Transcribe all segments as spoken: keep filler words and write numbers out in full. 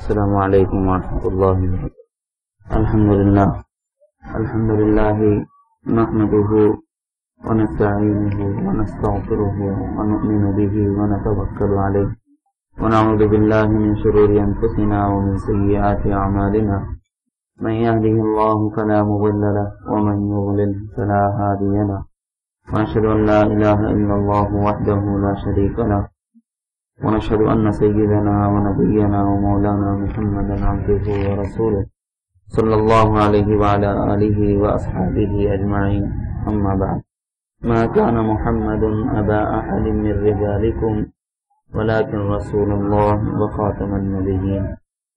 السلام علیکم ورحمۃ اللہ وبرکاتہ۔ الحمد للہ الحمد للہ نحمده ونستعینه ونستغفره ونؤمن به ونتوکل علیہ ونعوذ باللہ من شرور انفسنا ومن سیئات اعمالنا، من يهده الله فلا مضل له ومن يضلل فلا هادي له، ونشهد ان لا اله الا الله وحده لا شريك له، ونشهد أن سيدنا ونبينا ومولانا محمدا عبده ورسوله صلى الله عليه وعلى آله وأصحابه أجمعين، أما بعد، ما كان محمد أبا أحد من رجالكم ولكن رسول الله وخاتم النبيين،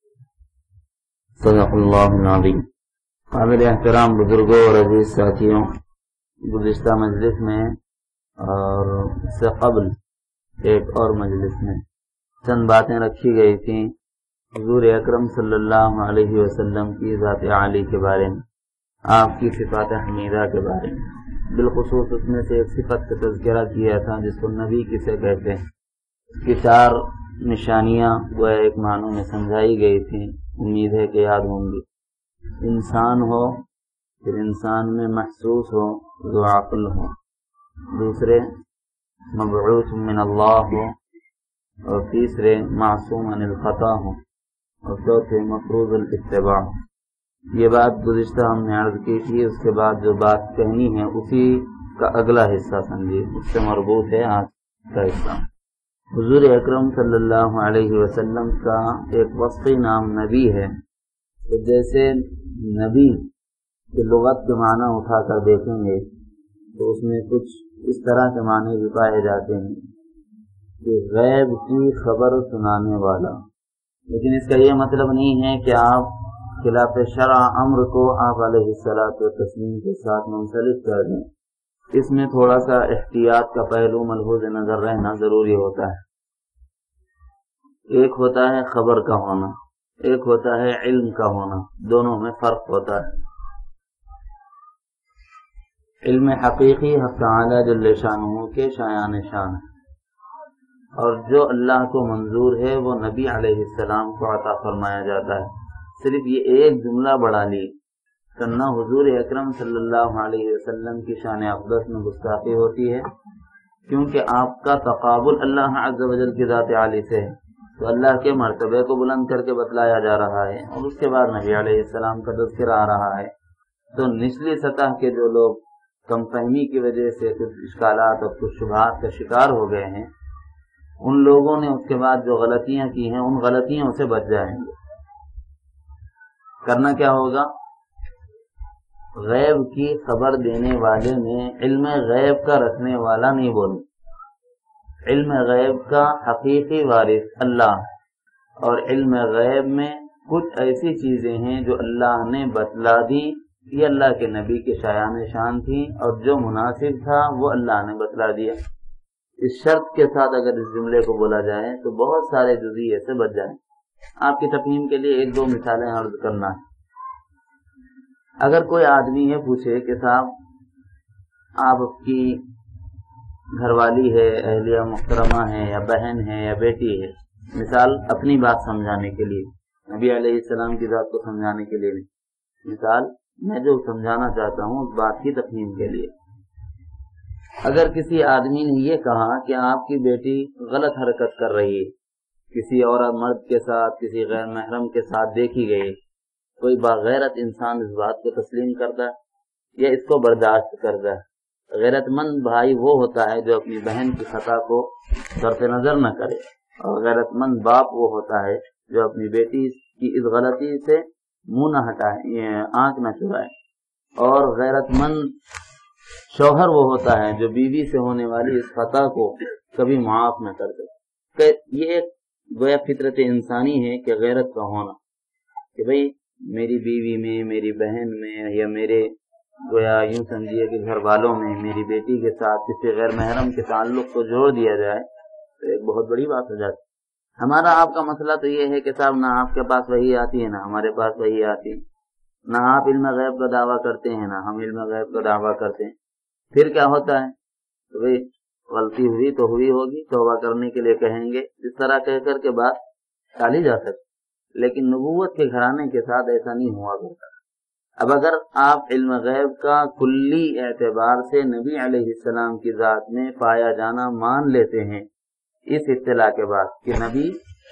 صدق الله العظيم۔ قابل احترام بزرگوں اور عزیز ساتھیوں، گزشتہ مجلس میں اور اس سے قبل ایک اور مجلس میں چند باتیں رکھی گئی تھیں حضور اکرم صلی اللہ علیہ وسلم کی ذات عالی کے بارے میں، آپ کی صفات حمیدہ کے بارے میں، بالخصوص اس میں سے ایک صفت کا تذکرہ کیا تھا جس کو نبی کسے کہتے ہیں۔ اس کی چار نشانیاں وہ ایک معنوں میں سمجھائی گئی تھیں، امید ہے کہ یاد ہوں گی۔ انسان ہو، پھر انسان میں محسوس ہو، ذو عقل ہو، دوسرے مبعوث من اللہ ہو، اور تیسرے معصوم عن الخطا ہو، اور چوتھے مفروض الاتباع۔ یہ بات گزشتہ ہم نے عرض کی تھی، اس کے بعد جو بات کہنی ہے اسی کا اگلا حصہ سمجھیے، اس سے مربوط ہے آج کا حصہ۔ حضور اکرم صلی اللہ علیہ وسلم کا ایک وصفی نام نبی ہے، تو جیسے نبی کی لغت کے معنی اٹھا کر دیکھیں گے تو اس میں کچھ اس طرح کے معنی بھی پائے جاتے ہیں کہ غیب کی خبر سنانے والا، لیکن اس کا یہ مطلب نہیں ہے کہ آپ خلاف شرع امر کو آپ علیہ الصلاۃ والتسلیم کے ساتھ منسلک کر دیں۔ اس میں تھوڑا سا احتیاط کا پہلو ملحوظ نظر رہنا ضروری ہوتا ہے۔ ایک ہوتا ہے خبر کا ہونا، ایک ہوتا ہے علم کا ہونا، دونوں میں فرق ہوتا ہے۔ علم حقیقی حق تعالی جل شانہ کے شایان شان ہے، اور جو اللہ کو منظور ہے وہ نبی علیہ السلام کو عطا فرمایا جاتا ہے۔ صرف یہ ایک جملہ بڑھا لی تو نہ حضور اکرم صلی اللہ علیہ وسلم کی شان اقدس میں گستاخی ہوتی ہے، کیونکہ آپ کا تقابل اللہ عز و جل کی ذات عالی سے ہے، تو اللہ کے مرتبے کو بلند کر کے بتلایا جا رہا ہے، اور اس کے بعد نبی علیہ السلام کا تذکرہ آ رہا ہے۔ تو نچلی سطح کے جو لوگ کم فہمی کی وجہ سے کچھ اشکالات اور کچھ شبہات کا شکار ہو گئے ہیں، ان لوگوں نے اس کے بعد جو غلطیاں کی ہیں ان غلطیوں سے بچ جائیں گے۔ کرنا کیا ہوگا؟ غیب کی خبر دینے والے میں علم غیب کا رکھنے والا نہیں بولے، علم غیب کا حقیقی وارث اللہ، اور علم غیب میں کچھ ایسی چیزیں ہیں جو اللہ نے بتلا دی، یہ اللہ کے نبی کے شایان شان تھی، اور جو مناسب تھا وہ اللہ نے بتلا دیا۔ اس شرط کے ساتھ اگر اس جملے کو بولا جائے تو بہت سارے جزئیے سے بچ جائیں۔ آپ کی تفہیم کے لیے ایک دو مثالیں عرض کرنا ہے۔ اگر کوئی آدمی یہ پوچھے کہ صاحب آپ کی گھر والی ہے، اہلیہ محترمہ ہے، یا بہن ہے، یا بیٹی ہے، مثال اپنی بات سمجھانے کے لیے، نبی علیہ السلام کی ذات کو سمجھانے کے لیے نہیں، مثال میں جو سمجھانا چاہتا ہوں اس بات کی تفہیم کے لیے۔ اگر کسی آدمی نے یہ کہا کہ آپ کی بیٹی غلط حرکت کر رہی ہے، کسی اور مرد کے ساتھ، کسی غیر محرم کے ساتھ دیکھی گئی، کوئی باغیرت انسان اس بات کو تسلیم کرتا ہے یا اس کو برداشت کرتا ہے؟ غیرت مند بھائی وہ ہوتا ہے جو اپنی بہن کی خطا کو صرف نظر نہ کرے، اور غیرت مند باپ وہ ہوتا ہے جو اپنی بیٹی کی اس غلطی سے منہ نہ ہٹائے، آنکھ نہ چرائے، اور غیرت مند شوہر وہ ہوتا ہے جو بیوی سے ہونے والی اس خطا کو کبھی معاف نہ کر دے۔ یہ ایک گویا فطرت انسانی ہے کہ غیرت کا ہونا، کہ بھئی میری بیوی میں، میری بہن میں، یا میرے گویا یوں سمجھیے کہ گھر والوں میں میری بیٹی کے ساتھ کسی غیر محرم کے تعلق کو جوڑ دیا جائے تو ایک بہت بڑی بات ہو جاتی ہے۔ ہمارا آپ کا مسئلہ تو یہ ہے کہ صاحب نہ آپ کے پاس وہی آتی ہے، نہ ہمارے پاس وہی آتی ہے، نہ آپ علم غیب کا دعویٰ کرتے ہیں، نہ ہم علم غیب کا دعویٰ کرتے ہیں۔ پھر کیا ہوتا ہے کہ بھئی غلطی ہوئی تو ہوئی ہوگی، توبہ کرنے کے لیے کہیں گے، اس طرح کہہ کر کے بات ٹالی جا سکتی۔ لیکن نبوت کے گھرانے کے ساتھ ایسا نہیں ہوا کرتا۔ اب اگر آپ علم غیب کا کلی اعتبار سے نبی علیہ السلام کی ذات میں پایا جانا مان لیتے ہیں اس اطلاع کے بعد کہ نبی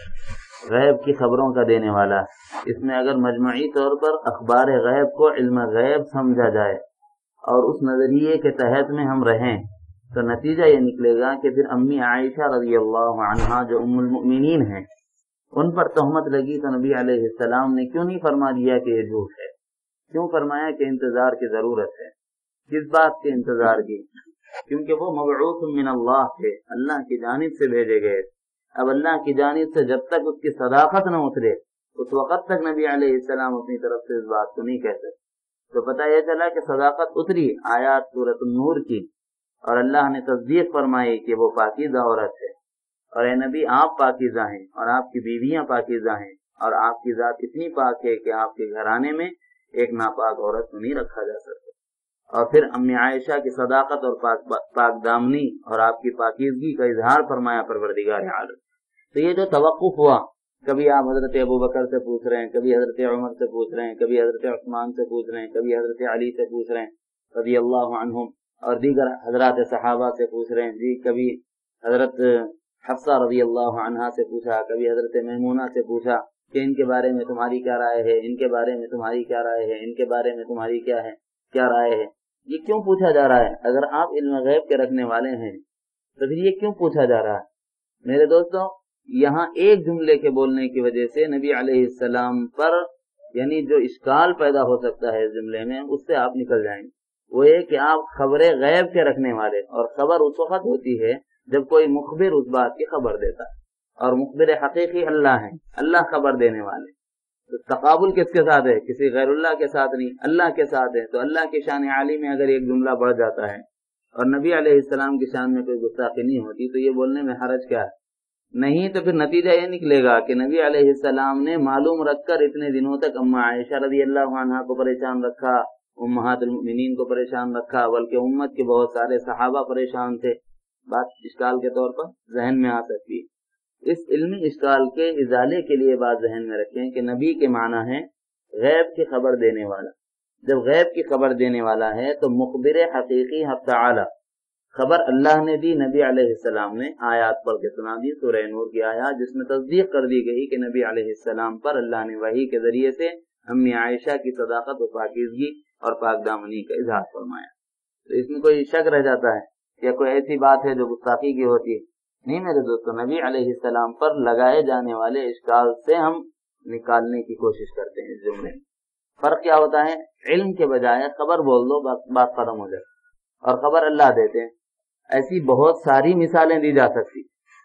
غیب کی خبروں کا دینے والا ہے، اس میں اگر مجموعی طور پر اخبار غیب کو علم غیب سمجھا جائے اور اس نظریے کے تحت میں ہم رہیں تو نتیجہ یہ نکلے گا کہ پھر امی عائشہ رضی اللہ عنہا جو ام المؤمنین ہیں ان پر تہمت لگی تو نبی علیہ السلام نے کیوں نہیں فرما دیا کہ یہ جھوٹ ہے؟ کیوں فرمایا کہ انتظار کی ضرورت ہے؟ کس بات کے انتظار کی؟ کیونکہ وہ مبعوث من اللہ تھے، اللہ کی جانب سے بھیجے گئے۔ اب اللہ کی جانب سے جب تک اس کی صداقت نہ اترے اس وقت تک نبی علیہ السلام اپنی طرف سے اس بات کو نہیں کہہ سکتے۔ تو پتہ یہ چلا کہ صداقت اتری آیات سورۃ النور کی اور اللہ نے تصدیق فرمائی کہ وہ پاکیزہ عورت ہے، اور اے نبی آپ پاکیزہ ہیں اور آپ کی بیویاں پاکیزہ ہیں اور آپ کی ذات اتنی پاک ہے کہ آپ کے گھرانے میں ایک ناپاک عورت کو نہیں رکھا جا سکتا۔ اور پھر امی عائشہ کی صداقت اور پاک, پاک دامنی اور آپ کی پاکیزگی کا اظہار فرمایا پروردگار عالم۔ تو یہ جو توقف ہوا، کبھی آپ حضرت ابو بکر سے پوچھ رہے ہیں، کبھی حضرت عمر سے پوچھ رہے ہیں، کبھی حضرت عثمان سے پوچھ رہے ہیں، کبھی حضرت علی سے پوچھ رہے ہیں رضی اللہ عنہم، اور دیگر حضرات صحابہ سے پوچھ رہے ہیں جی، کبھی حضرت حفصہ رضی اللہ عنہا سے پوچھا، کبھی حضرت میمونہ سے پوچھا کہ ان کے بارے میں تمہاری کیا رائے ہے، ان کے بارے میں تمہاری کیا رائے ہے، ان کے بارے میں تمہاری کیا ہے کیا رائے ہے۔ یہ کیوں پوچھا جا رہا ہے؟ اگر آپ علم غیب کے رکھنے والے ہیں تو پھر یہ کیوں پوچھا جا رہا ہے؟ میرے دوستوں، یہاں ایک جملے کے بولنے کی وجہ سے نبی علیہ السلام پر یعنی جو اشکال پیدا ہو سکتا ہے اس جملے میں، اس سے آپ نکل جائیں گے۔ وہ یہ کہ آپ خبر غیب کے رکھنے والے، اور خبر اس وقت ہوتی ہے جب کوئی مخبر اس بات کی خبر دیتا ہے، اور مخبر حقیقی اللہ ہے، اللہ خبر دینے والے۔ تو تقابل کس کے ساتھ ہے؟ کسی غیر اللہ کے ساتھ نہیں، اللہ کے ساتھ ہے۔ تو اللہ کی شان عالی میں اگر ایک جملہ بڑھ جاتا ہے اور نبی علیہ السلام کی شان میں کوئی گستاخی نہیں ہوتی تو یہ بولنے میں حرج کیا ہے؟ نہیں تو پھر نتیجہ یہ نکلے گا کہ نبی علیہ السلام نے معلوم رکھ کر اتنے دنوں تک اما عائشہ رضی اللہ عنہا کو پریشان رکھا، امہات المؤمنین کو پریشان رکھا، بلکہ امت کے بہت سارے صحابہ پریشان تھے۔ بات اشکال کے طور پر ذہن میں آ سکتی ہے۔ اس علمی اشکال کے ازالے کے لیے بات ذہن میں رکھیں کہ نبی کے معنی ہے غیب کی خبر دینے والا۔ جب غیب کی خبر دینے والا ہے تو مخبر حقیقی حق تعالی خبر اللہ نے دی، نبی علیہ السلام نے آیات پڑھ کے سنا دی، سورہ نور کی آیات جس میں تصدیق کر دی گئی کہ نبی علیہ السلام پر اللہ نے وحی کے ذریعے سے امی عائشہ کی صداقت و پاکیزگی اور پاک دامنی کا اظہار فرمایا۔ تو اس میں کوئی شک رہ جاتا ہے کہ کوئی ایسی بات ہے جو گستاخی کی ہوتی ہے؟ نہیں میرے دوستو، نبی علیہ السلام پر لگائے جانے والے اشکال سے ہم نکالنے کی کوشش کرتے ہیں اس جملے میں۔ فرق کیا ہوتا ہے؟ علم کے بجائے خبر بول دو، بات ختم ہو جائے، اور خبر اللہ دیتے ہیں۔ ایسی بہت ساری مثالیں دی جا سکتی۔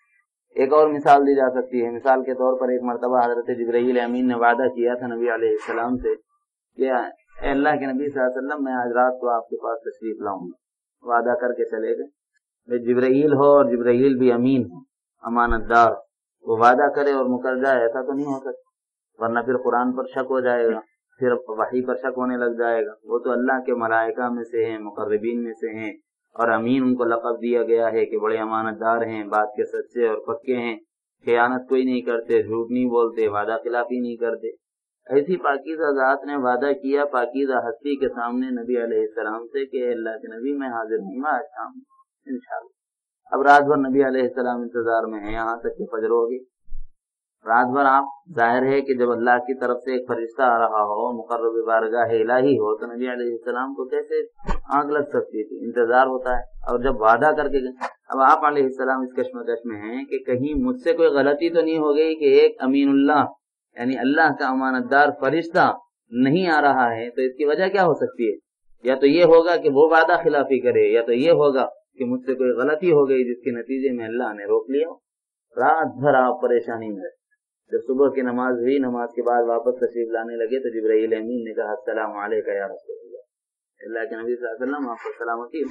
ایک اور مثال دی جا سکتی ہے، مثال کے طور پر ایک مرتبہ حضرت جبرائیل امین نے وعدہ کیا تھا نبی علیہ السلام سے کہ اے اللہ کے نبی صلی اللہ علیہ وسلم، میں آج رات کو آپ کے پاس تشریف لاؤں گا۔ وعدہ کر کے چلے گئے۔ جبرائیل ہو اور جبرائیل بھی امین ہو، امانت دار، وہ وعدہ کرے اور مکر جائے، ایسا تو نہیں ہو سکتا، ورنہ پھر قرآن پر شک ہو جائے گا، پھر وحی پر شک ہونے لگ جائے گا۔ وہ تو اللہ کے ملائکہ میں سے ہیں، مقربین میں سے ہیں، اور امین ان کو لقب دیا گیا ہے کہ بڑے امانت دار ہیں، بات کے سچے اور پکے ہیں، خیانت کوئی نہیں کرتے، جھوٹ نہیں بولتے، وعدہ خلافی نہیں کرتے۔ ایسی پاکیزہ ذات نے وعدہ کیا پاکیزہ ہستی کے سامنے نبی علیہ السلام سے کہ اللہ کے نبی میں حاضر ہوں گا آج شام انشاءاللہ۔ اب رات بھر نبی علیہ السلام انتظار میں ہیں، یہاں تک کہ فجر ہوگی۔ رات بھر آپ ظاہر ہے کہ جب اللہ کی طرف سے ایک فرشتہ آ رہا ہو، مقرب بارگاہ الہی ہو، تو نبی علیہ السلام کو کیسے آنکھ لگ سکتی تھی؟ انتظار ہوتا ہے۔ اور جب وعدہ کر کے گئے، اب آپ علیہ السلام اس کشمکش میں ہیں کہ کہیں مجھ سے کوئی غلطی تو نہیں ہو گئی کہ ایک امین اللہ یعنی اللہ کا امانت دار فرشتہ نہیں آ رہا ہے، تو اس کی وجہ کیا ہو سکتی ہے؟ یا تو یہ ہوگا کہ وہ وعدہ خلافی کرے، یا تو یہ ہوگا کہ مجھ سے کوئی غلطی ہو گئی جس کے نتیجے میں اللہ نے روک لیا۔ رات بھر آپ پریشانی میں رہے۔ جب صبح کی نماز ہوئی، نماز کے بعد واپس تشریف لانے لگے تو جبرائیل امین نے کہا السلام علیکم یا رسول اللہ، اللہ کے نبی صلی اللہ علیہ وسلم آپ کو سلامتی۔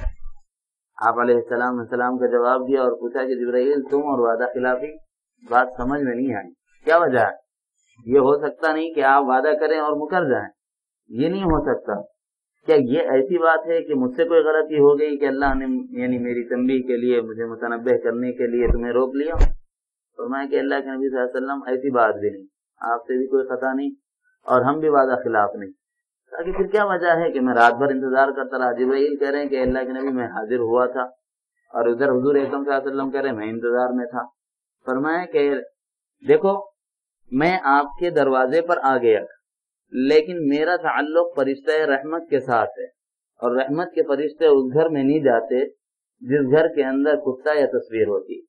آپ علیہ السلام نے سلام کا جواب دیا اور پوچھا کہ جبرائیل تم اور وعدہ خلافی، بات سمجھ میں نہیں آئی، کیا وجہ ہے؟ یہ ہو سکتا نہیں کہ آپ وعدہ کریں اور مکر جائیں، یہ نہیں ہو سکتا۔ کیا یہ ایسی بات ہے کہ مجھ سے کوئی غلطی ہو گئی کہ اللہ نے یعنی میری تنبیہ کے لیے، مجھے متنبہ کرنے کے لیے تمہیں روک لیا؟ فرمایا کہ اللہ کے نبی صلی اللہ علیہ وسلم ایسی بات بھی نہیں، آپ سے بھی کوئی خطا نہیں اور ہم بھی وعدہ خلاف نہیں. تاکہ پھر کیا وجہ ہے کہ میں رات بھر انتظار کرتا رہا. جبرائیل کہہ رہے ہیں کہ اللہ کے نبی میں حاضر ہوا تھا اور ادھر حضور اکرم صلی اللہ علیہ وسلم کہہ رہے ہیں میں انتظار میں تھا. فرمایا کہ دیکھو میں آپ کے دروازے پر آ گیا لیکن میرا تعلق فرشتہ رحمت کے ساتھ ہے اور رحمت کے فرشتے اس گھر میں نہیں جاتے جس گھر کے اندر کتا یا تصویر ہوتی.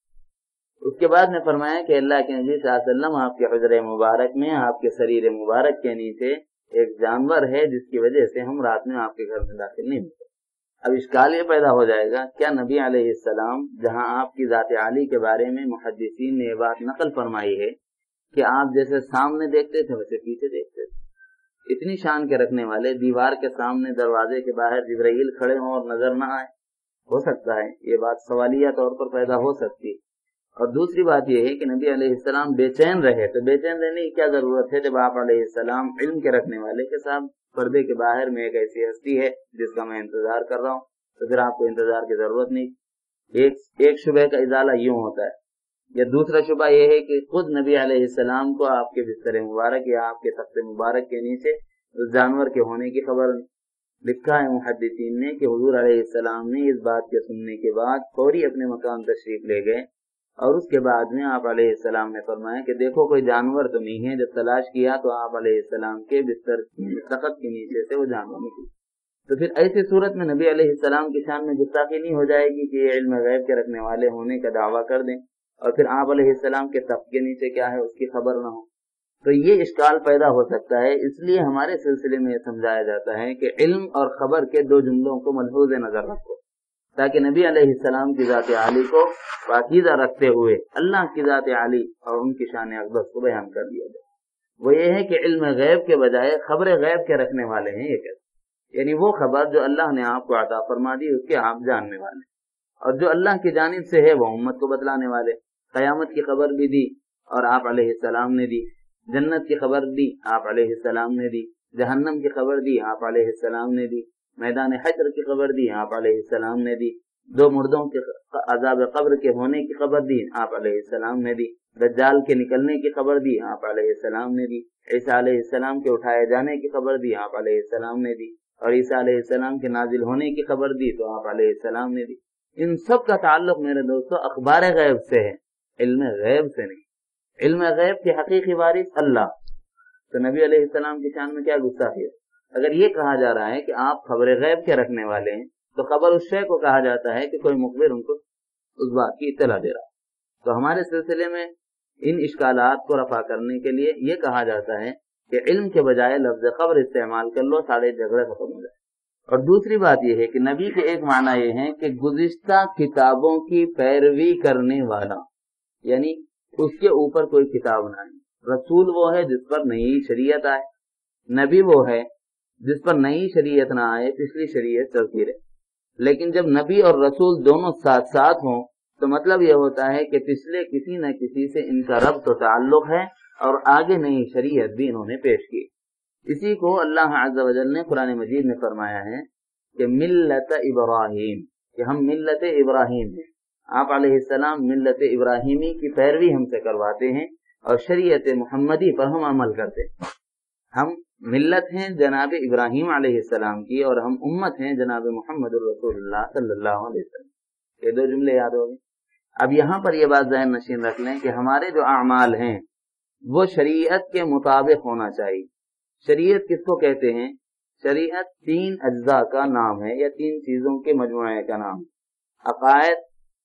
اس کے بعد میں فرمایا کہ اللہ کے نبی صلی اللہ علیہ وسلم آپ کے حجرے مبارک میں آپ کے سریر مبارک کے نیچے ایک جانور ہے جس کی وجہ سے ہم رات میں آپ کے گھر میں داخل نہیں ہوتے. اب اشکال یہ پیدا ہو جائے گا کیا نبی علیہ السلام جہاں آپ کی ذات عالی کے بارے میں محدثین نے یہ بات نقل فرمائی ہے کہ آپ جیسے سامنے دیکھتے تھے ویسے پیچھے دیکھتے تھے. اتنی شان کے رکھنے والے دیوار کے سامنے دروازے کے باہر جبرائیل کھڑے ہوں اور نظر نہ آئے؟ ہو سکتا ہے یہ بات سوالیہ طور پر پیدا ہو سکتی. اور دوسری بات یہ ہے کہ نبی علیہ السلام بے چین رہے تو بے چین رہنے کی کیا ضرورت ہے جب آپ علیہ السلام علم کے رکھنے والے کے ساتھ پردے کے باہر میں ایک ایسی ہستی ہے جس کا میں انتظار کر رہا ہوں تو پھر آپ کو انتظار کی ضرورت نہیں. ایک ایک شبہ کا ازالہ یوں ہوتا ہے. یا دوسرا شبہ یہ ہے کہ خود نبی علیہ السلام کو آپ کے بستر مبارک یا آپ کے تخت مبارک کے نیچے اس جانور کے ہونے کی خبر. لکھا ہے محدثین نے کہ حضور علیہ السلام نے اس بات کے سننے کے بعد فوری اپنے مقام تشریف لے گئے اور اس کے بعد میں آپ علیہ السلام نے فرمایا کہ دیکھو کوئی جانور تو نہیں ہے. جب تلاش کیا تو آپ علیہ السلام کے بستر تخت کے نیچے سے وہ جانور نکلی. تو پھر ایسی صورت میں نبی علیہ السلام کی شان میں گستاخی نہیں ہو جائے گی کہ یہ علم غیب کے رکھنے والے ہونے کا دعویٰ کر دیں اور پھر آپ علیہ السلام کے تخت کے نیچے کیا ہے اس کی خبر نہ ہو. تو یہ اشکال پیدا ہو سکتا ہے. اس لیے ہمارے سلسلے میں یہ سمجھایا جاتا ہے کہ علم اور خبر کے دو جملوں کو ملحوظ نظر رکھو تاکہ نبی علیہ السلام کی ذات عالی کو پاکیزہ رکھتے ہوئے اللہ کی ذات عالی اور ان کی شان اقدس کو بیان کر دیا جائے. وہ یہ ہے کہ علم غیب کے بجائے خبر غیب کے رکھنے والے ہیں. یہ کہتے یعنی وہ خبر جو اللہ نے آپ کو عطا فرما دی اس کے آپ جاننے والے اور جو اللہ کی جانب سے ہے وہ امت کو بتلانے والے. قیامت کی خبر بھی دی اور آپ علیہ السلام نے دی. جنت کی خبر دی آپ علیہ السلام نے دی. جہنم کی خبر دی آپ علیہ السلام نے دی. میدان حشر کی خبر دی آپ علیہ السلام نے دی. دو مردوں کے عذاب قبر کے ہونے کی خبر دی آپ علیہ السلام نے دی. دجال کے نکلنے کی خبر دی آپ علیہ السلام نے دی. عیسیٰ علیہ السلام کے اٹھائے جانے کی خبر دی آپ علیہ السلام نے دی. اور عیسیٰ علیہ السلام کے نازل ہونے کی خبر دی تو آپ علیہ السلام نے دی. ان سب کا تعلق میرے دوستو اخبار غیب سے ہے, علم غیب سے نہیں. علم غیب کے حقیقی وارث اللہ. تو نبی علیہ السلام کی شان میں کیا گستاخی ہے؟ اگر یہ کہا جا رہا ہے کہ آپ خبر غیب کے رکھنے والے ہیں تو خبر اس شے کو کہا جاتا ہے کہ کوئی مخبر ان کو اس بات کی اطلاع دے رہا. تو ہمارے سلسلے میں ان اشکالات کو رفع کرنے کے لیے یہ کہا جاتا ہے کہ علم کے بجائے لفظ خبر استعمال کر لو, سارے جھگڑے ختم ہو جائے. اور دوسری بات یہ ہے کہ نبی کے ایک معنی یہ ہے کہ گزشتہ کتابوں کی پیروی کرنے والا, یعنی اس کے اوپر کوئی کتاب نہ آئے. رسول وہ ہے جس پر نئی شریعت آئے, نبی وہ ہے جس پر نئی شریعت نہ آئے, پچھلی شریعت چلتی رہے. لیکن جب نبی اور رسول دونوں ساتھ ساتھ ہوں تو مطلب یہ ہوتا ہے کہ پچھلے کسی نہ کسی سے ان کا ربط و تعلق ہے اور آگے نئی شریعت بھی انہوں نے پیش کی. اسی کو اللہ عز و جل نے قرآن مجید میں فرمایا ہے کہ ملت ابراہیم, کہ ہم ملت ابراہیم ہیں. آپ علیہ السلام ملت ابراہیمی کی پیروی ہم سے کرواتے ہیں اور شریعت محمدی پر ہم عمل کرتے ہیں. ہم ملت ہیں جناب ابراہیم علیہ السلام کی اور ہم امت ہیں جناب محمد الرسول اللہ صلی اللہ علیہ وسلم. یہ دو جملے یاد ہو گئے. اب یہاں پر یہ بات ذہن نشین رکھ لیں کہ ہمارے جو اعمال ہیں وہ شریعت کے مطابق ہونا چاہیے. شریعت کس کو کہتے ہیں؟ شریعت تین اجزاء کا نام ہے یا تین چیزوں کے مجموعے کا نام ہے, عقائد,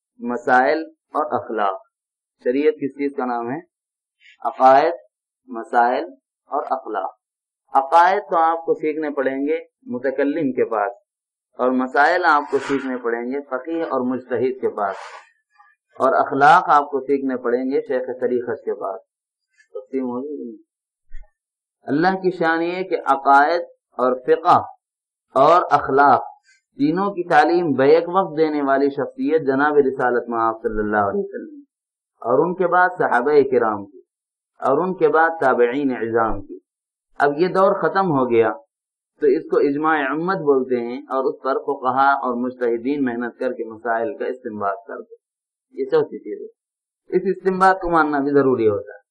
مسائل اور اخلاق. شریعت کس چیز کا نام ہے؟ عقائد, مسائل اور اخلاق. عقائد تو آپ کو سیکھنے پڑیں گے متکلم کے پاس اور مسائل آپ کو سیکھنے پڑیں گے فقیہ اور مجتہد کے پاس, اور اخلاق آپ کو سیکھنے پڑیں گے شیخ طریقت کے پاس. تقسیم ہوگی. اللہ کی شان یہ کہ عقائد اور فقہ اور اخلاق تینوں کی تعلیم بیک وقت دینے والی شخصیت جناب رسالت مآب صلی اللہ علیہ وسلم, اور ان کے بعد صحابہ کرام کی, اور ان کے بعد تابعین عظام کی. اب یہ دور ختم ہو گیا تو اس کو اجماع امت بولتے ہیں اور اس پر فقہا اور مجتہدین محنت کر کے مسائل کا استنباط کرتے ہیں. یہ چوتھی چیز ہے. اس استنباط کو ماننا بھی ضروری ہوتا ہے.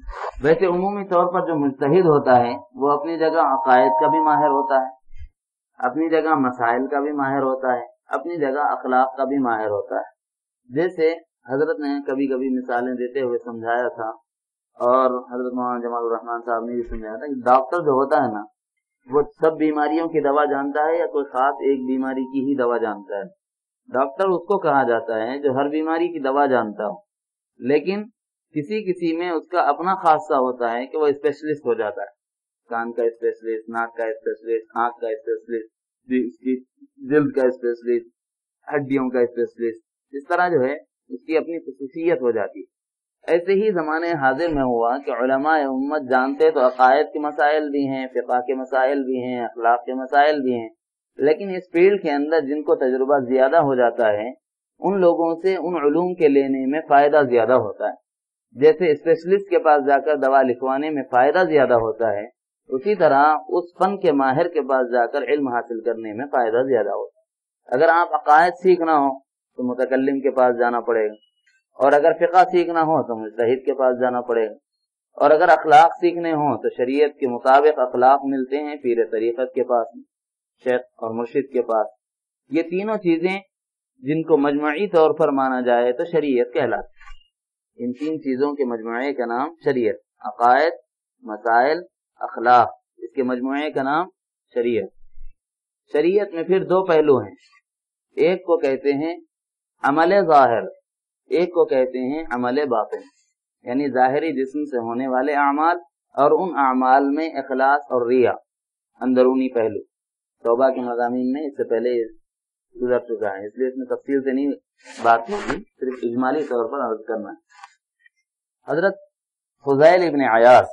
ویسے عمومی طور پر جو مجتہد ہوتا ہے وہ اپنی جگہ عقائد کا بھی ماہر ہوتا ہے، اپنی جگہ مسائل کا بھی ماہر ہوتا ہے، اپنی جگہ اخلاق کا بھی ماہر ہوتا ہے۔ جیسے حضرت نے کبھی کبھی مثالیں دیتے ہوئے سمجھایا تھا، اور حضرت مولانا جمال الرحمان صاحب نے بھی سمجھایا تھا کہ ڈاکٹر جو ہوتا ہے نا وہ سب بیماریوں کی دوا جانتا ہے یا کوئی خاص ایک بیماری کی ہی دوا جانتا ہے؟ ڈاکٹر اس کو کہا جاتا ہے جو ہر بیماری کی دوا جانتا ہو، لیکن کسی کسی میں اس کا اپنا خاصہ ہوتا ہے کہ وہ اسپیشلسٹ ہو جاتا ہے، کان کا اسپیشلسٹ، ناک کا اسپیشلسٹ، آنکھ کا اسپیشلسٹ، جلد کا اسپیشلسٹ، ہڈیوں کا اسپیشلسٹ، اس طرح جو ہے اس کی اپنی خصوصیت ہو جاتی ہے۔ ایسے ہی زمانے حاضر میں ہوا کہ علماء امت جانتے تو عقائد کے مسائل بھی ہیں، فقہ کے مسائل بھی ہیں، اخلاق کے مسائل بھی ہیں، لیکن اس فیلڈ کے اندر جن کو تجربہ زیادہ ہو جاتا ہے ان لوگوں سے ان علوم کے لینے میں فائدہ زیادہ ہوتا ہے۔ جیسے اسپیشلسٹ کے پاس جا کر دوا لکھوانے میں فائدہ زیادہ ہوتا ہے، اسی طرح اس فن کے ماہر کے پاس جا کر علم حاصل کرنے میں فائدہ زیادہ ہوتا ہے۔ اگر آپ عقائد سیکھنا ہو تو متکلم کے پاس جانا پڑے گا، اور اگر فقہ سیکھنا ہو تو مجتہد کے پاس جانا پڑے گا، اور اگر اخلاق سیکھنے ہوں تو شریعت کے مطابق اخلاق ملتے ہیں پیر طریقت کے پاس، شیخ اور مرشد کے پاس۔ یہ تینوں چیزیں جن کو مجموعی طور پر مانا جائے تو شریعت کہلاتی ہے۔ ان تین چیزوں کے مجموعے کا نام شریعت، عقائد، مسائل، اخلاق، اس کے مجموعے کا نام شریعت۔ شریعت میں پھر دو پہلو ہیں، ایک کو کہتے ہیں عمل ظاہر، ایک کو کہتے ہیں عمل باطن، یعنی ظاہری جسم سے ہونے والے اعمال اور ان اعمال میں اخلاص اور ریا، اندرونی پہلو۔ توبہ کے مضامین میں اس سے پہلے گزر چکا ہے، اس لیے اس میں تفصیل سے نہیں بات ہوگی، صرف اجمالی طور پر عرض کرنا ہے۔ حضرت فضیل ابن عیاض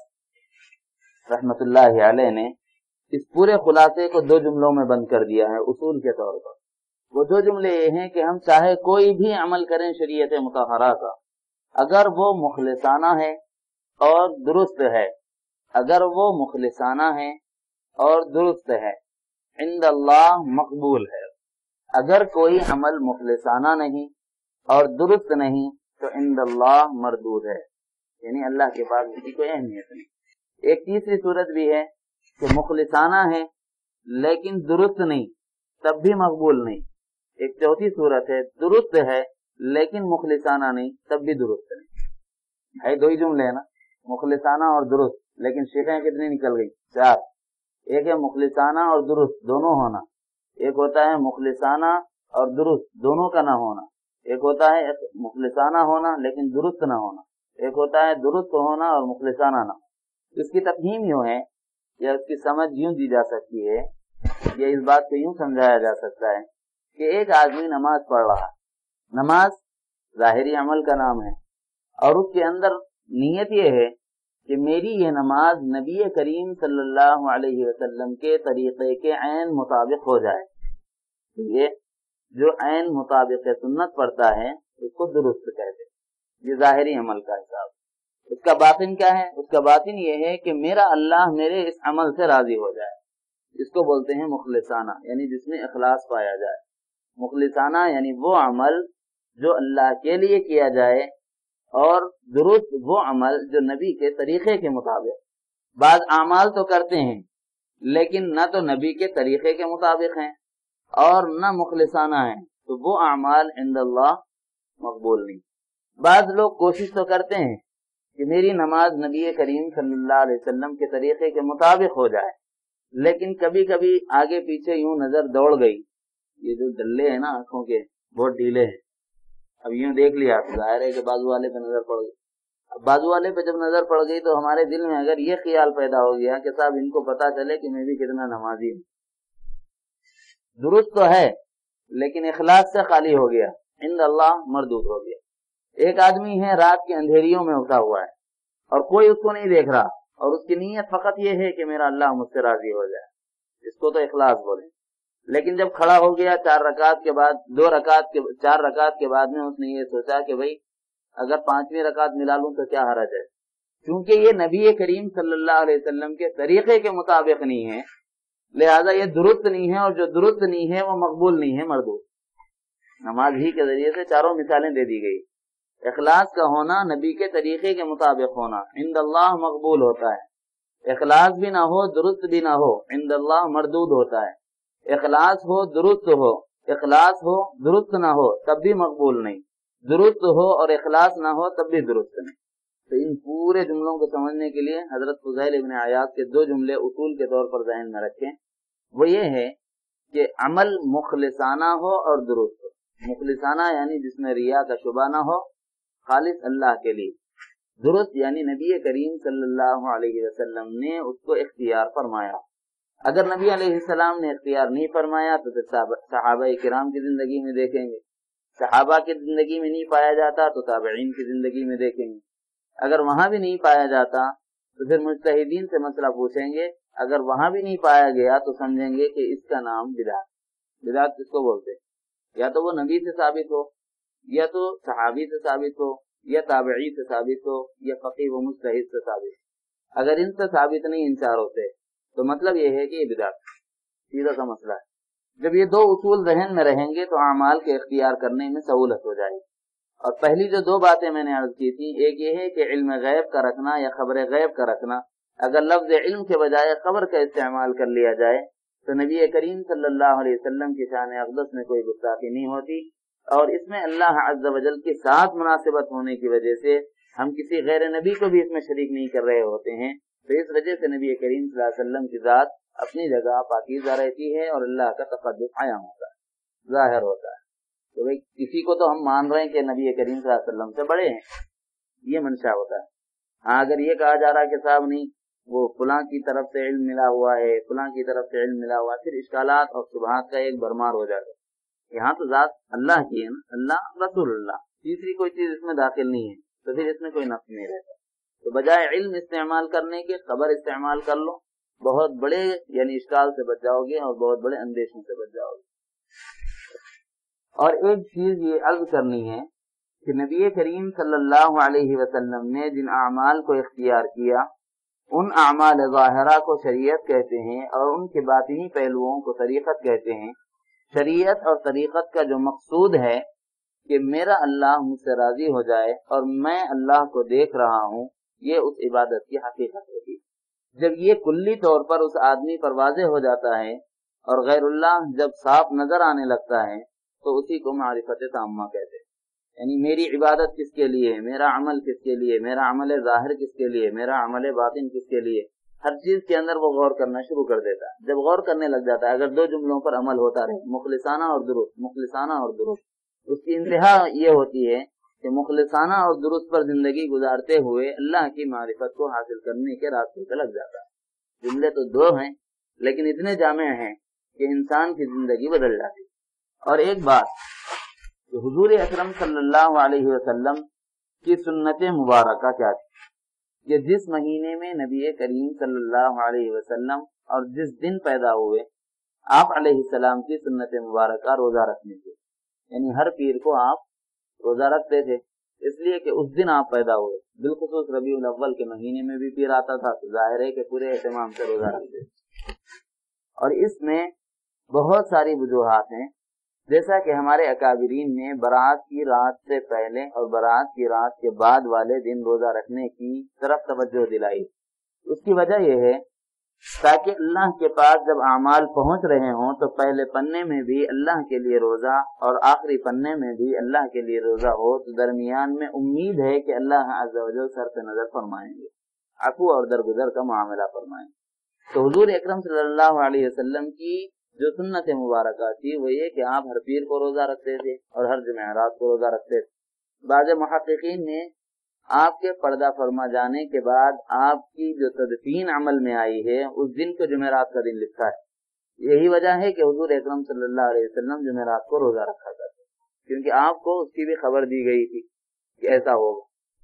رحمت اللہ علیہ نے اس پورے خلاصے کو دو جملوں میں بند کر دیا ہے اصول کے طور پر۔ وہ دو جملے یہ ہیں کہ ہم چاہے کوئی بھی عمل کریں شریعت مطہرہ کا، اگر وہ مخلصانہ ہے اور درست ہے، اگر وہ مخلصانہ ہے اور درست ہے، عند اللہ مقبول ہے۔ اگر کوئی عمل مخلصانہ نہیں اور درست نہیں تو عند اللہ مردود ہے، یعنی اللہ کے پاس اس کی کوئی اہمیت نہیں۔ ایک تیسری صورت بھی ہے کہ مخلصانہ ہے لیکن درست نہیں، تب بھی مقبول نہیں۔ ایک چوتھی صورت ہے درست ہے لیکن مخلصانہ نہیں، تب بھی درست نہیں۔ ہے دو ہی جملے ہیں نا، مخلصانہ اور درست، لیکن شیخیں کتنی نکل گئی؟ چار۔ ایک ہے مخلصانہ اور درست دونوں ہونا، ایک ہوتا ہے مخلصانہ اور درست دونوں کا نہ ہونا، ایک ہوتا ہے مخلصانہ ہونا لیکن درست نہ ہونا، ایک ہوتا ہے درست ہونا اور مخلصانہ نہ ہونا۔ اس کی تفہیم یوں ہے یا اس کی سمجھ یوں دی جا سکتی ہے یا اس بات کو یوں سمجھایا جا سکتا ہے کہ ایک آدمی نماز پڑھ رہا ہے، نماز ظاہری عمل کا نام ہے، اور اس کے اندر نیت یہ ہے کہ میری یہ نماز نبی کریم صلی اللہ علیہ وسلم کے طریقے کے عین مطابق ہو جائے۔ یہ جو عین مطابق سنت پڑھتا ہے اس کو درست کہتے ہیں، یہ ظاہری عمل کا حساب۔ اس کا باطن کیا ہے؟ اس کا باطن یہ ہے کہ میرا اللہ میرے اس عمل سے راضی ہو جائے، اس کو بولتے ہیں مخلصانہ، یعنی جس میں اخلاص پایا جائے۔ مخلصانہ یعنی وہ عمل جو اللہ کے لیے کیا جائے، اور درست وہ عمل جو نبی کے طریقے کے مطابق۔ بعض اعمال تو کرتے ہیں لیکن نہ تو نبی کے طریقے کے مطابق ہیں اور نہ مخلصانہ ہیں، تو وہ اعمال عند اللہ مقبول نہیں۔ بعض لوگ کوشش تو کرتے ہیں کہ میری نماز نبی کریم صلی اللہ علیہ وسلم کے طریقے کے مطابق ہو جائے، لیکن کبھی کبھی آگے پیچھے یوں نظر دوڑ گئی، یہ جو ڈلے ہیں نا آنکھوں کے بہت ڈھیلے ہیں، اب یوں دیکھ لیا تو ظاہر ہے کہ بازو والے پہ نظر پڑ گئی۔ اب بازو والے پہ جب نظر پڑ گئی تو ہمارے دل میں اگر یہ خیال پیدا ہو گیا کہ صاحب ان کو پتا چلے کہ میں بھی کتنا نمازی ہوں، درست تو ہے لیکن اخلاص سے خالی ہو گیا، عند اللہ مردود ہو گیا۔ ایک آدمی ہے رات کے اندھیریوں میں اٹھا ہوا ہے اور کوئی اس کو نہیں دیکھ رہا، اور اس کی نیت فقط یہ ہے کہ میرا اللہ مجھ سے راضی ہو جائے، اس کو تو اخلاص بولیں۔ لیکن جب کھڑا ہو گیا چار رکعت کے بعد، دو رکعت کے چار رکعت کے بعد میں اس نے یہ سوچا کہ بھائی اگر پانچویں رکعت ملا لوں تو کیا حرج ہے، کیونکہ یہ نبی کریم صلی اللہ علیہ وسلم کے طریقے کے مطابق نہیں ہے، لہذا یہ درست نہیں ہے، اور جو درست نہیں ہے وہ مقبول نہیں ہے، مردود۔ نماز ہی کے ذریعے سے چاروں مثالیں دے دی گئی۔ اخلاص کا ہونا نبی کے طریقے کے مطابق ہونا عند اللہ مقبول ہوتا ہے، اخلاص بھی نہ ہو درست بھی نہ ہو عند اللہ مردود ہوتا ہے، اخلاص ہو درست ہو، اخلاص ہو درست نہ ہو تب بھی مقبول نہیں، درست ہو اور اخلاص نہ ہو تب بھی درست نہیں۔ تو ان پورے جملوں کو سمجھنے کے لیے حضرت فضیل ابن عیاض کے دو جملے اصول کے طور پر ذہن میں رکھیں، وہ یہ ہے کہ عمل مخلصانہ ہو اور درست ہو۔ مخلصانہ یعنی جس میں ریا کا شبہ نہ ہو، خالص اللہ کے لیے۔ درست یعنی نبی کریم صلی اللہ علیہ وسلم نے اس کو اختیار فرمایا۔ اگر نبی علیہ السلام نے اختیار نہیں فرمایا تو پھر صحابہ کرام کی زندگی میں دیکھیں گے، صحابہ کی زندگی میں نہیں پایا جاتا تو تابعین کی زندگی میں دیکھیں گے، اگر وہاں بھی نہیں پایا جاتا تو پھر مجتہدین سے مسئلہ پوچھیں گے، اگر وہاں بھی نہیں پایا گیا تو سمجھیں گے کہ اس کا نام بدعت۔ بدعت کس کو بولتے ہیں؟ یا تو وہ نبی سے ثابت ہو، یا تو صحابی سے ثابت ہو، یا تابعی سے ثابت ہو، یا فقیہ و مجتہد سے ثابت ہو۔ اگر ان سے ثابت نہیں ان چاروں سے تو مطلب یہ ہے کہ یہ بدعت سیدھا سا مسئلہ ہے۔ جب یہ دو اصول ذہن میں رہیں گے تو اعمال کے اختیار کرنے میں سہولت ہو جائے گی۔ اور پہلی جو دو باتیں میں نے عرض کی تھی، ایک یہ ہے کہ علم غیب کا رکھنا یا خبر غیب کا رکھنا، اگر لفظ علم کے بجائے خبر کا استعمال کر لیا جائے تو نبی کریم صلی اللہ علیہ وسلم کی شان اقدس میں کوئی گستاخی نہیں ہوتی، اور اس میں اللہ عز و جل کے ساتھ مناسبت ہونے کی وجہ سے ہم کسی غیر نبی کو بھی اس میں شریک نہیں کر رہے ہوتے ہیں، تو اس وجہ سے نبی کریم صلی اللہ علیہ وسلم کی ذات اپنی جگہ پاکیزہ رہتی ہے اور اللہ کا تقدس عیاں ہوتا ہے، ظاہر ہوتا ہے۔ تو بھئی کسی کو تو ہم مان رہے ہیں کہ نبی کریم صلی اللہ علیہ وسلم سے بڑے ہیں، یہ منشا ہوتا ہے۔ ہاں اگر یہ کہا جا رہا ہے کہ صاحب نہیں وہ فلاں کی طرف سے علم ملا ہوا ہے، فلاں کی طرف سے علم ملا ہوا ہے، پھر اشکالات اور شبہات کا ایک بھرمار ہو جاتا ہے۔ یہاں تو ذات اللہ کی ہے نا، اللہ رسول اللہ، تیسری کوئی چیز اس میں داخل نہیں ہے، تو پھر اس میں کوئی نقص نہیں رہتا۔ تو بجائے علم استعمال کرنے کے خبر استعمال کر لو، بہت بڑے یعنی اشکال سے بچ جاؤ گے اور بہت بڑے اندیشوں سے بچ جاؤ گے۔ اور ایک چیز یہ عرض کرنی ہے کہ نبی کریم صلی اللہ علیہ وسلم نے جن اعمال کو اختیار کیا ان اعمال ظاہرہ کو شریعت کہتے ہیں اور ان کے باطنی پہلوؤں کو طریقت کہتے ہیں۔ شریعت اور طریقت کا جو مقصود ہے کہ میرا اللہ مجھ سے راضی ہو جائے اور میں اللہ کو دیکھ رہا ہوں، یہ اس عبادت کی حقیقت ہوتی ہے۔ جب یہ کلی طور پر اس آدمی پر واضح ہو جاتا ہے اور غیر اللہ جب صاف نظر آنے لگتا ہے تو اسی کو معرفت تامہ کہتے ہیں۔ یعنی میری عبادت کس کے لیے، میرا عمل کس کے لیے، میرا عمل ظاہر کس کے لیے، میرا عمل باطن کس کے لیے، ہر چیز کے اندر وہ غور کرنا شروع کر دیتا ہے۔ جب غور کرنے لگ جاتا ہے، اگر دو جملوں پر عمل ہوتا رہے، مخلصانہ اور درست، مخلصانہ اور درست، اس کی انتہا یہ ہوتی ہے کہ مخلصانہ اور درست پر زندگی گزارتے ہوئے اللہ کی معرفت کو حاصل کرنے کے راستے پہ لگ جاتا ہے۔ جملے تو دو ہیں لیکن اتنے جامع ہیں کہ انسان کی زندگی بدل جاتی ہے۔ اور ایک بات کہ حضور اکرم صلی اللہ علیہ وسلم کی سنت مبارکہ کیا تھی کہ جس مہینے میں نبی کریم صلی اللہ علیہ وسلم اور جس دن پیدا ہوئے آپ علیہ السلام کی سنت مبارکہ روزہ رکھنے کی، یعنی ہر پیر کو آپ روزہ رکھتے تھے اس لیے کہ اس دن آپ پیدا ہوئے۔ بالخصوص ربیع الاول کے مہینے میں بھی پیر آتا تھا تو ظاہر ہے کہ پورے اہتمام سے روزہ رکھتے تھے۔ اور اس میں بہت ساری وجوہات ہیں، جیسا کہ ہمارے اکابرین نے برات کی رات سے پہلے اور برات کی رات کے بعد والے دن روزہ رکھنے کی طرف توجہ دلائی۔ اس کی وجہ یہ ہے تاکہ اللہ کے پاس جب اعمال پہنچ رہے ہوں تو پہلے پنے میں بھی اللہ کے لیے روزہ اور آخری پنے میں بھی اللہ کے لیے روزہ ہو، تو درمیان میں امید ہے کہ اللہ عز و جل سر پہ نظر فرمائیں گے، عفو اور درگزر کا معاملہ فرمائیں گے۔ تو حضور اکرم صلی اللہ علیہ وسلم کی جو سنت مبارکہ تھی وہ یہ کہ آپ ہر پیر کو روزہ رکھتے تھے اور ہر جمعرات کو روزہ رکھتے تھے۔ بعض محققین نے آپ کے پردہ فرما جانے کے بعد آپ کی جو تدفین عمل میں آئی ہے اس دن کو جمعرات کا دن لکھا ہے۔ یہی وجہ ہے کہ حضور اکرم صلی اللہ علیہ وسلم جمعرات کو روزہ رکھا کرتے، کیونکہ آپ کو اس کی بھی خبر دی گئی تھی کہ ایسا ہوگا۔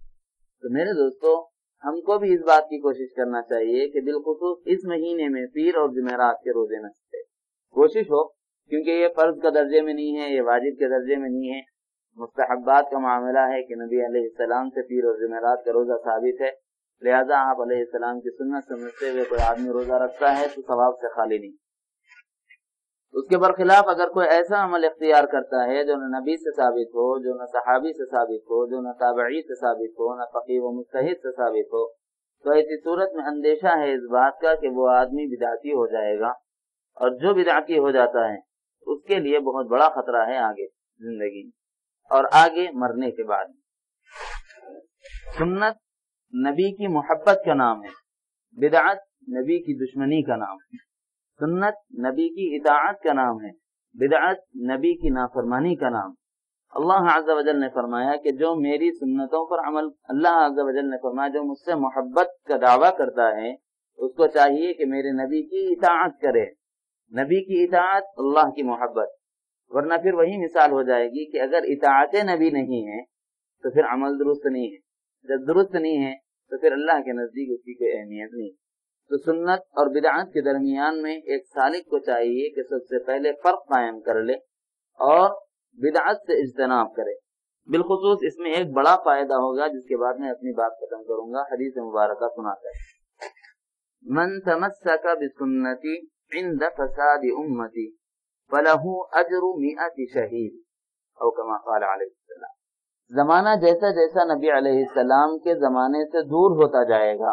تو میرے دوستو، ہم کو بھی اس بات کی کوشش کرنا چاہیے کہ بالخصوص اس مہینے میں پیر اور جمعرات کے روزے نہ چھوٹے، کوشش ہو، کیونکہ یہ فرض کا درجے میں نہیں ہے، یہ واجب کے درجے میں نہیں ہے، مستحبات کا معاملہ ہے کہ نبی علیہ السلام سے پیر اور جمعرات کا روزہ ثابت ہے، لہذا آپ علیہ السلام کی سنت سمجھتے ہوئے کوئی آدمی روزہ رکھتا ہے تو ثواب سے خالی نہیں۔ اس کے برخلاف اگر کوئی ایسا عمل اختیار کرتا ہے جو نہ نبی سے ثابت ہو، جو نہ صحابی سے ثابت ہو، جو نہ تابعی سے ثابت ہو، نہ فقیہ و مجتہد سے ثابت ہو، تو ایسی صورت میں اندیشہ ہے اس بات کا کہ وہ آدمی بدعتی ہو جائے گا، اور جو بدعتی ہو جاتا ہے اس کے لیے بہت بڑا خطرہ ہے آگے زندگی میں اور آگے مرنے کے بعد۔ سنت نبی کی محبت کا نام ہے، بدعت نبی کی دشمنی کا نام ہے۔ سنت نبی کی اطاعت کا نام ہے، بدعت نبی کی نافرمانی کا نام۔ اللہ عز و جل نے فرمایا کہ جو میری سنتوں پر عمل اللہ عز و جل نے فرمایا جو مجھ سے محبت کا دعویٰ کرتا ہے اس کو چاہیے کہ میرے نبی کی اطاعت کرے۔ نبی کی اطاعت اللہ کی محبت، ورنہ پھر وہی مثال ہو جائے گی کہ اگر اطاعت نبی نہیں ہے تو پھر عمل درست نہیں ہے، جب درست نہیں ہے تو پھر اللہ کے نزدیک اس کی کوئی اہمیت نہیں۔ تو سنت اور بدعت کے درمیان میں ایک سالک کو چاہیے کہ سب سے پہلے فرق قائم کر لے اور بدعت سے اجتناب کرے۔ بالخصوص اس میں ایک بڑا فائدہ ہوگا جس کے بعد میں اپنی بات ختم کروں گا، حدیث مبارکہ سنا کر، من تمسک بسنتی عند فساد امتی فلہ اجر مئت شہید، او کما قال علیہ السلام۔ زمانہ جیسا جیسا نبی علیہ السلام کے زمانے سے دور ہوتا جائے گا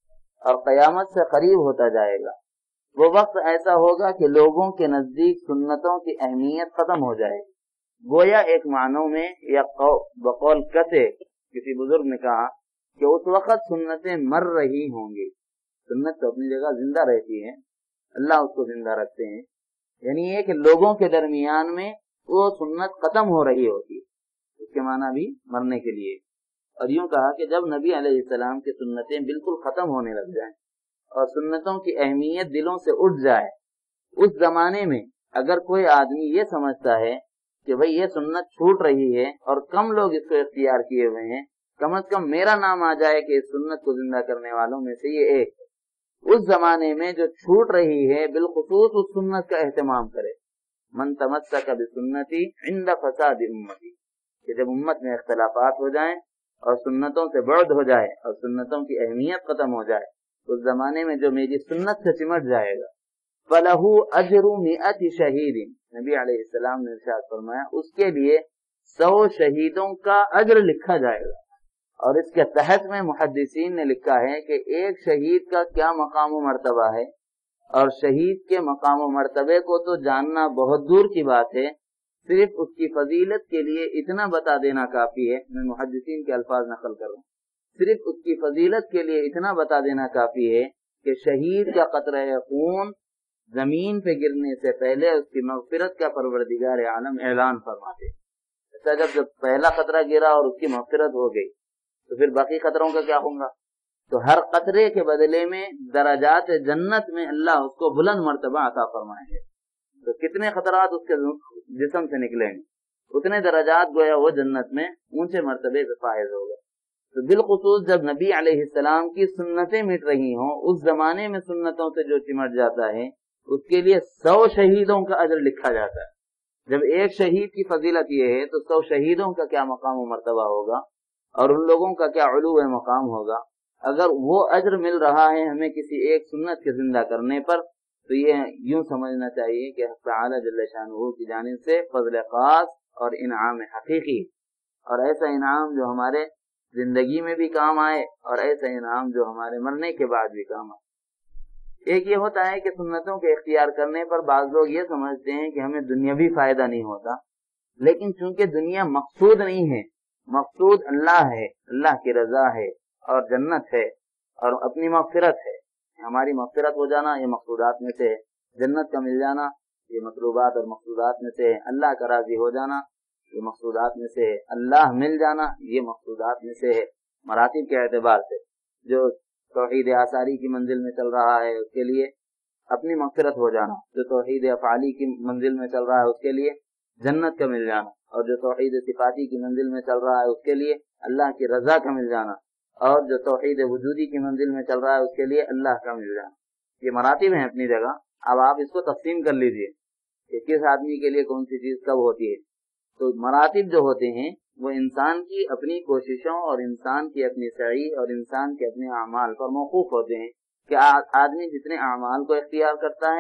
اور قیامت سے قریب ہوتا جائے گا، وہ وقت ایسا ہوگا کہ لوگوں کے نزدیک سنتوں کی اہمیت ختم ہو جائے گی۔ گویا ایک معنوں میں یا بقول کتے کسی بزرگ نے کہا کہ اس وقت سنتیں مر رہی ہوں گی۔ سنت تو اپنی جگہ زندہ رہتی ہے، اللہ اس کو زندہ رکھتے ہیں، یعنی یہ کہ لوگوں کے درمیان میں وہ سنت ختم ہو رہی ہوتی ہے، اس کے معنی بھی مرنے کے لیے۔ اور یوں کہا کہ جب نبی علیہ السلام کی سنتیں بالکل ختم ہونے لگ جائیں اور سنتوں کی اہمیت دلوں سے اٹھ جائے، اس زمانے میں اگر کوئی آدمی یہ سمجھتا ہے کہ بھئی یہ سنت چھوٹ رہی ہے اور کم لوگ اس کو اختیار کیے ہوئے ہیں، کم از کم میرا نام آ جائے کہ اس سنت کو زندہ کرنے والوں میں سے یہ ایک، اس زمانے میں جو چھوٹ رہی ہے بالخصوص اس سنت کا اہتمام کرے۔ من تمسک بسنتی عند فساد امتی، کہ جب امت میں اختلافات ہو جائیں اور سنتوں سے بعد ہو جائے اور سنتوں کی اہمیت ختم ہو جائے، اس زمانے میں جو میری سنت سے چمٹ جائے گا، فَلَهُ أَجْرُ مِئَةِ شَهِيدٍ، نبی علیہ السلام نے ارشاد فرمایا اس کے لیے سو شہیدوں کا اجر لکھا جائے گا۔ اور اس کے تحت میں محدثین نے لکھا ہے کہ ایک شہید کا کیا مقام و مرتبہ ہے، اور شہید کے مقام و مرتبے کو تو جاننا بہت دور کی بات ہے، صرف اس کی فضیلت کے لیے اتنا بتا دینا کافی ہے۔ میں محدثین کے الفاظ نقل کر رہا ہوں، صرف اس کی فضیلت کے لیے اتنا بتا دینا کافی ہے کہ شہید کا قطرہ خون زمین پہ گرنے سے پہلے اس کی مغفرت کا پروردگار عالم اعلان فرماتے۔ ایسا جب جب پہلا قطرہ گرا اور اس کی مغفرت ہو گئی تو پھر باقی قطروں کا کیا ہوگا؟ تو ہر قطرے کے بدلے میں درجات جنت میں اللہ اس کو بلند مرتبہ عطا فرمائیں گے۔ تو کتنے خطرات اس کے جسم سے نکلیں گے، اتنے درجات گویا وہ جنت میں اونچے مرتبے سے فائز ہوگا۔ تو بالخصوص جب نبی علیہ السلام کی سنتیں مٹ رہی ہوں، اس زمانے میں سنتوں سے جو چمٹ جاتا ہے اس کے لیے سو شہیدوں کا اجر لکھا جاتا ہے۔ جب ایک شہید کی فضیلت یہ ہے تو سو شہیدوں کا کیا مقام و مرتبہ ہوگا اور ان لوگوں کا کیا علو مقام ہوگا۔ اگر وہ اجر مل رہا ہے ہمیں کسی ایک سنت کے زندہ کرنے پر، تو یہ یوں سمجھنا چاہیے کہ حق تعالی جل شانہ کی جانب سے فضل خاص اور انعام حقیقی، اور ایسا انعام جو ہمارے زندگی میں بھی کام آئے اور ایسا انعام جو ہمارے مرنے کے بعد بھی کام آئے۔ ایک یہ ہوتا ہے کہ سنتوں کے اختیار کرنے پر بعض لوگ یہ سمجھتے ہیں کہ ہمیں دنیاوی فائدہ نہیں ہوتا، لیکن چونکہ دنیا مقصود نہیں ہے، مقصود اللہ ہے، اللہ کی رضا ہے اور جنت ہے اور اپنی مغفرت ہے۔ ہماری مغفرت ہو جانا یہ مقصودات میں سے ہے، جنت کا مل جانا یہ مطلوبات اور مقصودات میں سے ہے، اللہ کا راضی ہو جانا یہ مقصودات میں سے ہے، اللہ مل جانا یہ مقصودات میں سے ہے۔ مراتب کے اعتبار سے جو توحید آثاری کی منزل میں چل رہا ہے اس کے لیے اپنی مغفرت ہو جانا، جو توحید افعالی کی منزل میں چل رہا ہے اس کے لیے جنت کا مل جانا، اور جو توحید صفاتی کی منزل میں چل رہا ہے اس کے لیے اللہ کی رضا کا مل جانا، اور جو توحید وجودی کی منزل میں چل رہا ہے اس کے لیے اللہ کا مل جانا۔ یہ مراتب ہیں اپنی جگہ۔ اب آپ اس کو تقسیم کر لیجئے کہ کس آدمی کے لیے کون سی چیز کب ہوتی ہے۔ تو مراتب جو ہوتے ہیں وہ انسان کی اپنی کوششوں اور انسان کی اپنی سعی اور انسان کے اپنے اعمال پر موقوف ہوتے ہیں کہ آدمی جتنے اعمال کو اختیار کرتا ہے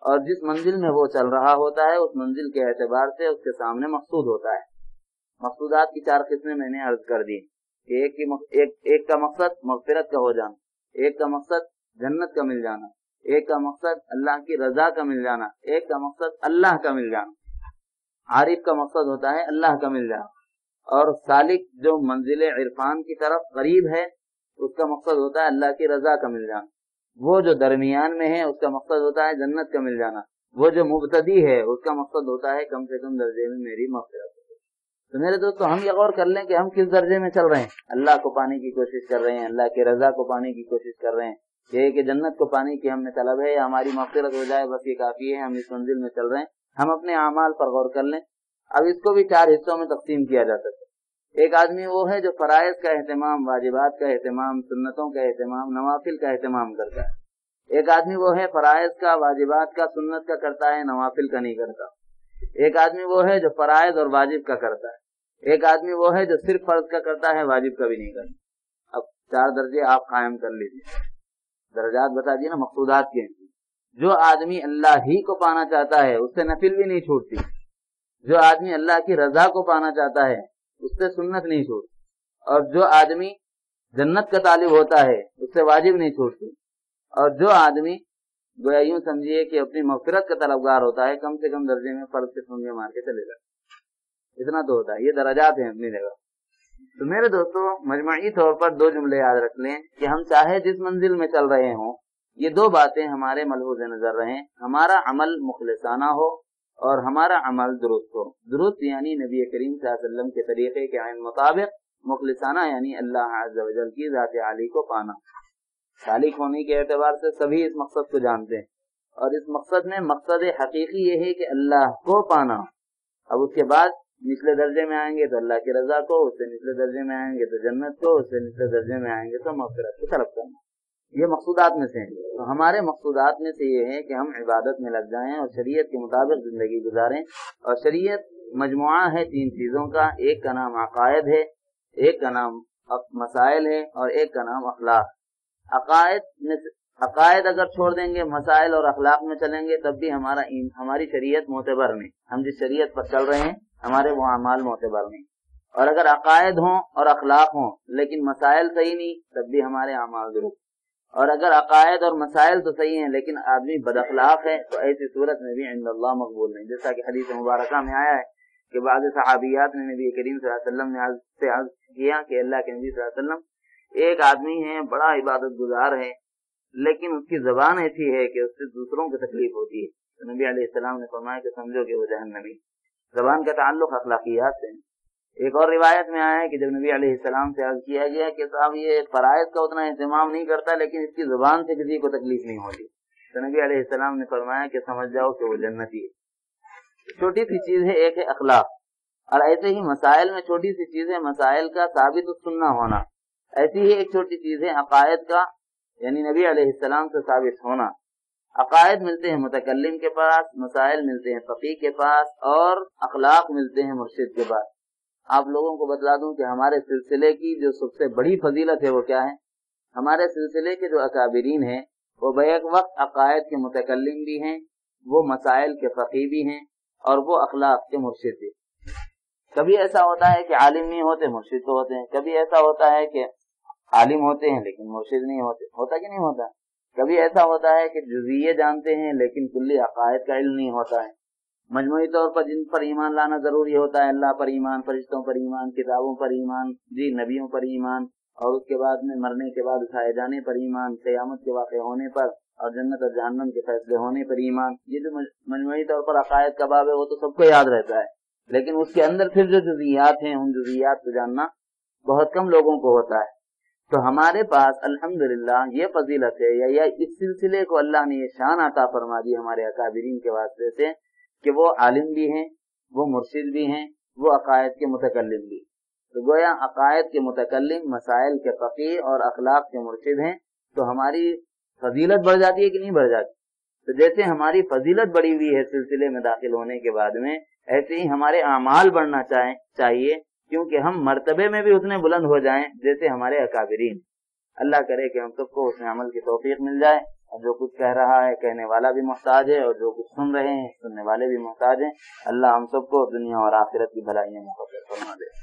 اور جس منزل میں وہ چل رہا ہوتا ہے اس منزل کے اعتبار سے اس کے سامنے مقصود ہوتا ہے. مقصودات کی چار قسمیں میں نے عرض کر دی. ایک کی مق... ایک... ایک کا مقصد مغفرت کا ہو جانا, ایک کا مقصد جنت کا مل جانا, ایک کا مقصد اللہ کی رضا کا مل جانا, ایک کا مقصد اللہ کا مل جانا. عارف کا مقصد ہوتا ہے اللہ کا مل جانا, اور سالک جو منزل عرفان کی طرف قریب ہے اس کا مقصد ہوتا ہے اللہ کی رضا کا مل جانا. وہ جو درمیان میں ہے اس کا مقصد ہوتا ہے جنت کا مل جانا. وہ جو مبتدی ہے اس کا مقصد ہوتا ہے کم سے کم درجے میں میری مغفرت. تو میرے دوستو ہم یہ غور کر لیں کہ ہم کس درجے میں چل رہے ہیں. اللہ کو پانے کی کوشش کر رہے ہیں, اللہ کی رضا کو پانے کی کوشش کر رہے ہیں, یہ کہ جنت کو پانے کی ہم نے طلب ہے یا ہماری مغفرت ہو جائے بس یہ کافی ہے, ہم اس منزل میں چل رہے ہیں. ہم اپنے اعمال پر غور کر لیں. اب اس کو بھی چار حصوں میں تقسیم کیا جا سکتا ہے. ایک آدمی وہ ہے جو فرائض کا اہتمام, واجبات کا اہتمام, سنتوں کا اہتمام, نوافل کا اہتمام کرتا ہے. ایک آدمی وہ ہے فرائض کا, واجبات کا, سنت کا کرتا ہے, نوافل کا نہیں کرتا. ایک آدمی وہ ہے جو فرائض اور واجب کا کرتا ہے. ایک آدمی وہ ہے جو صرف فرض کا کرتا ہے, واجب کا بھی نہیں کرتا. اب چار درجے آپ قائم کر لیجیے. درجات بتا دیے نا مقصودات کے. جو آدمی اللہ ہی کو پانا چاہتا ہے اس سے نفل بھی نہیں چھوٹتی. جو آدمی اللہ کی رضا کو پانا چاہتا ہے اس سے سنت نہیں چھوٹتی. اور جو آدمی جنت کا طالب ہوتا ہے اس سے واجب نہیں چھوٹتی. اور جو آدمی گویا یوں سمجھیے کہ اپنی مغفرت کا طلبگار ہوتا ہے کم سے کم درجے میں فرض کے سنگے مار کے چلے جاتا. اتنا تو ہوتا ہے. یہ درجات ہیں اپنی جگہ. تو میرے دوستو مجموعی طور پر دو جملے یاد رکھ لیں کہ ہم چاہے جس منزل میں چل رہے ہوں یہ دو باتیں ہمارے ملحوظ نظر رہیں. ہمارا عمل مخلصانہ ہو اور ہمارا عمل درست ہو. درست یعنی نبی کریم صلی اللہ علیہ وسلم کے طریقے کے عین مطابق, مخلصانہ یعنی اللہ عز و جل کی ذات عالی کو پانا. سالک ہونے کے اعتبار سے سبھی اس مقصد کو جانتے ہیں, اور اس مقصد میں مقصد حقیقی یہ ہے کہ اللہ کو پانا. اب اس کے بعد نچلے درجے میں آئیں گے تو اللہ کی رضا کو, اس سے نچلے درجے میں آئیں گے تو جنت کو, اس سے نچلے درجے میں آئیں گے تو مغفرت کو طلب کرنا. یہ مقصودات میں سے ہیں. تو ہمارے مقصودات میں سے یہ ہے کہ ہم عبادت میں لگ جائیں اور شریعت کے مطابق زندگی گزاریں. اور شریعت مجموعہ ہے تین چیزوں کا. ایک کا نام عقائد ہے, ایک کا نام مسائل ہے, اور ایک کا نام اخلاق. عقائد میں عقائد اگر چھوڑ دیں گے, مسائل اور اخلاق میں چلیں گے, تب بھی ہمارا ہماری شریعت معتبر نہیں. ہم جس شریعت پر چل رہے ہیں ہمارے وہ اعمال معتبر نہیں. اور اگر عقائد ہوں اور اخلاق ہوں لیکن مسائل صحیح نہیں, تب بھی ہمارے اعمال درست. اور اگر عقائد اور مسائل تو صحیح ہیں لیکن آدمی بد اخلاق ہے تو ایسی صورت میں بھی عند اللہ مقبول نہیں. جیسا کہ حدیث مبارکہ میں آیا ہے کہ بعض صحابیات نے نبی کریم صلی اللہ علیہ وسلم نے سے عرض کیا کہ اللہ کے نبی صلی اللہ علیہ وسلم, ایک آدمی ہے بڑا عبادت گزار ہے لیکن اس کی زبان ایسی ہے کہ اس سے دوسروں کو تکلیف ہوتی ہے. تو نبی علیہ السلام نے فرمایا کہ سمجھو کہ وہ جہنمی. زبان کا تعلق اخلاقیات سے. ایک اور روایت میں آیا ہے کہ جب نبی علیہ السلام سے عرض کیا گیا کہ صاحب یہ فرائض کا اتنا اہتمام نہیں کرتا لیکن اس کی زبان سے کسی کو تکلیف نہیں ہوتی, تو نبی علیہ السلام نے فرمایا کہ سمجھ جاؤ کہ وہ جنتی ہے. چھوٹی سی چیز ہے ایک ہے اخلاق, اور ایسے ہی مسائل میں چھوٹی سی چیز ہے مسائل کا ثابت السنہ ہونا. ایسی ہی ایک چھوٹی چیز ہے عقائد کا, یعنی نبی علیہ السلام سے ثابت ہونا. عقائد ملتے ہیں متکلم کے پاس, مسائل ملتے ہیں فقیہ کے پاس, اور اخلاق ملتے ہیں مرشد کے پاس. آپ لوگوں کو بتلا دوں کہ ہمارے سلسلے کی جو سب سے بڑی فضیلت ہے وہ کیا ہے. ہمارے سلسلے کے جو اکابرین ہیں وہ بیک وقت عقائد کے متکلم بھی ہیں, وہ مسائل کے فقیہ بھی ہیں, اور وہ اخلاق کے مرشد بھی. کبھی ایسا ہوتا ہے کہ عالم نہیں ہوتے مرشد تو ہوتے ہیں, کبھی ایسا ہوتا ہے کہ عالم ہوتے ہیں لیکن مرشد نہیں ہوتے. ہوتا کہ نہیں ہوتا. کبھی ایسا ہوتا ہے کہ جزئیے جانتے ہیں لیکن کلی عقائد کا علم نہیں ہوتا ہے. مجموعی طور پر جن پر ایمان لانا ضروری ہوتا ہے, اللہ پر ایمان, فرشتوں پر ایمان, کتابوں پر ایمان, جی نبیوں پر ایمان, اور اس کے بعد میں مرنے کے بعد اٹھائے جانے پر ایمان, قیامت کے واقع ہونے پر, اور جنت اور جہنم کے فیصلے ہونے پر ایمان. یہ جو مجموعی طور پر عقائد کا باب ہے وہ تو سب کو یاد رہتا ہے, لیکن اس کے اندر پھر جو جزئیات ہیں ان جزئیات کو جاننا بہت کم لوگوں کو ہوتا ہے. تو ہمارے پاس الحمدللہ یہ فضیلت ہے, یا, یا اس سلسلے کو اللہ نے یہ شان عطا فرما دی ہمارے اکابرین کے واسطے سے کہ وہ عالم بھی ہیں, وہ مرشد بھی ہیں, وہ عقائد کے متکلم بھی. تو گویا عقائد کے متکلم, مسائل کے فقیہ اور اخلاق کے مرشد ہیں. تو ہماری فضیلت بڑھ جاتی ہے کہ نہیں بڑھ جاتی. تو جیسے ہماری فضیلت بڑھی ہوئی ہے سلسلے میں داخل ہونے کے بعد میں, ایسے ہی ہمارے اعمال بڑھنا چاہیے, کیونکہ ہم مرتبے میں بھی اتنے بلند ہو جائیں جیسے ہمارے اکابرین. اللہ کرے کہ ہم سب کو اس میں عمل کی توفیق مل جائے. جو کچھ کہہ رہا ہے کہنے والا بھی محتاج ہے، اور جو کچھ سن رہے ہیں سننے والے بھی محتاج ہیں۔ اللہ ہم سب کو دنیا اور آخرت کی بھلائیاں مقدر فرما دے۔